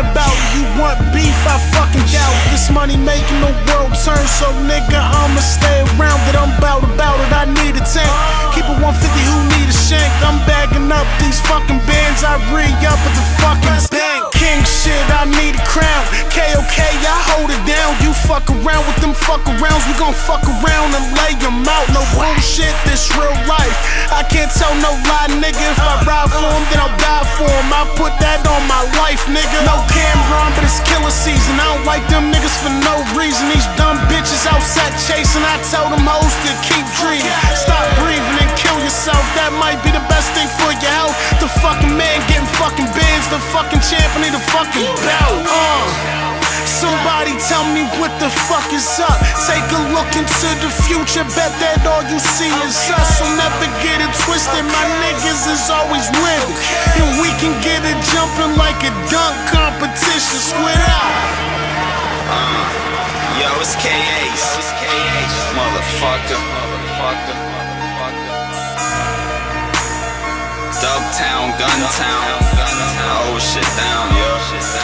about it. You want beef, I fucking doubt it. This money making the world turn, so nigga, I'ma stay around it. I'm about it, I need a tank. Keep it 150, who need a shank? I'm bagging up these fucking bands, I re-up at the fucking bank. King shit, I need a crown. KOK, I hold it down. You fuck around with them fuck arounds, we gon' fuck around and lay them out. No bullshit, this real life. I can't tell no lie, nigga. If I ride for him, then I'll die for him. I put that on my life, nigga. No Cameron, but it's killer season. I don't like them niggas for no reason. These dumb bitches outside chasing. I tell them hoes to keep dreaming. Stop breathing and kill yourself. That might be the best thing for your health. The fucking man getting fucking bands. The fucking champ need a fucking belt. Somebody tell me what the fuck is up. Take a look into the future, bet that all you see is us. So never get it twisted, my niggas is always with it. And we can get it jumping like a dunk competition. Squid out. Yo, it's K.A.'s. Motherfucker. Dubtown, Guntown. Oh shit down, yo.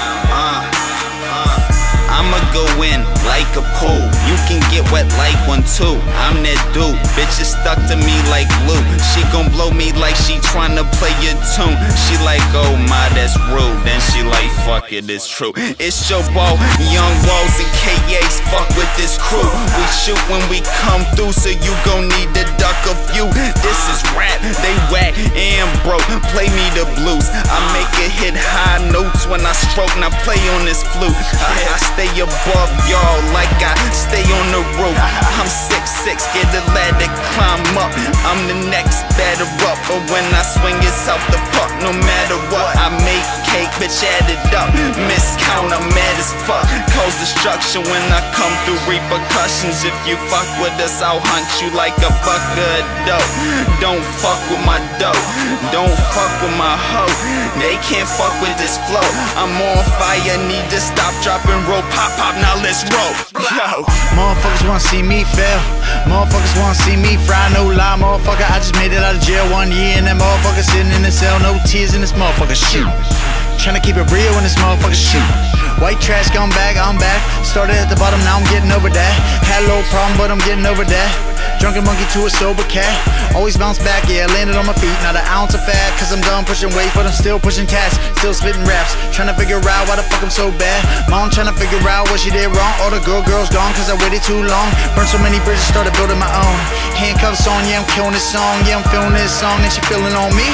I'ma go in like a pool. You can get wet like one too. I'm that dude. Bitches stuck to me like glue. She gon' blow me like she tryna play your tune. She like, oh my, that's rude. Then she like, fuck it, it's true. It's your ball, young walls and K.A.'s. Fuck with this crew. We shoot when we come through, so you gon' need to duck a few. This is rap, they whack and broke. Play me the blues. I make it hit high notes when I stroke. Now play on this flute. I stay above y'all like I stay on the roof. I'm 6'6", get the ladder, climb up. I'm the next batter up, but when I swing it's out the park. No matter what, I make cake, bitch, add it up. Miscount, I'm mad as fuck. Cause destruction when I come through, repercussions. If you fuck with us, I'll hunt you like a bucket of dope. Don't fuck with my dope, don't fuck with my hoe. They can't fuck with this flow. I'm on fire, need to stop, dropping roll. Pop, now let's roll. Yo. Motherfuckers wanna see me fail. Motherfuckers wanna see me fry. No lie, motherfucker, I just made it out of jail 1 year. And that motherfucker sitting in the cell, no tears in this motherfucker shoot. Tryna keep it real when this motherfucker shoot. White trash gone back, I'm back. Started at the bottom, now I'm getting over that. Had a little problem, but I'm getting over that. Drunken monkey to a sober cat. Always bounce back, yeah, landed on my feet. Not an ounce of fat, cause I'm done pushing weight, but I'm still pushing tasks, still spitting raps. Tryna figure out why the fuck I'm so bad. Mom tryna figure out what she did wrong. All the girls gone cause I waited too long. Burned so many bridges, started building my own. Handcuffs on, yeah, I'm killing this song. Yeah, I'm feeling this song and she feeling on me.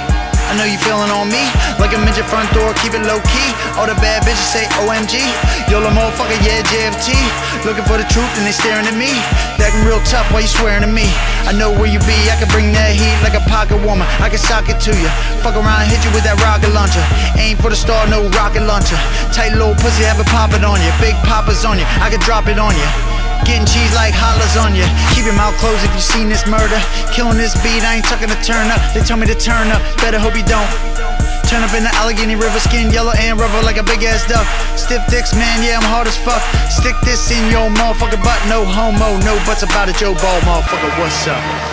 I know you feeling on me, like a midget front door, keep it low key. All the bad bitches say OMG, YOLO motherfucker, yeah, JFT. Looking for the truth and they staring at me. Acting real tough, why you swearing at me? I know where you be, I can bring that heat like a pocket warmer. I can sock it to you, fuck around, hit you with that rocket launcher. Aim for the star, no rocket launcher. Tight little pussy, have it poppin' on you. Big poppers on you, I can drop it on you. Getting cheese like hot lasagna. Keep your mouth closed if you seen this murder. Killing this beat, I ain't talking to turn up. They tell me to turn up, better hope you don't. Turn up in the Allegheny River, skin yellow and rubber like a big ass duck. Stiff dicks, man, yeah, I'm hard as fuck. Stick this in your motherfucking butt, no homo, no buts about it, Joe Ball, motherfucker, what's up?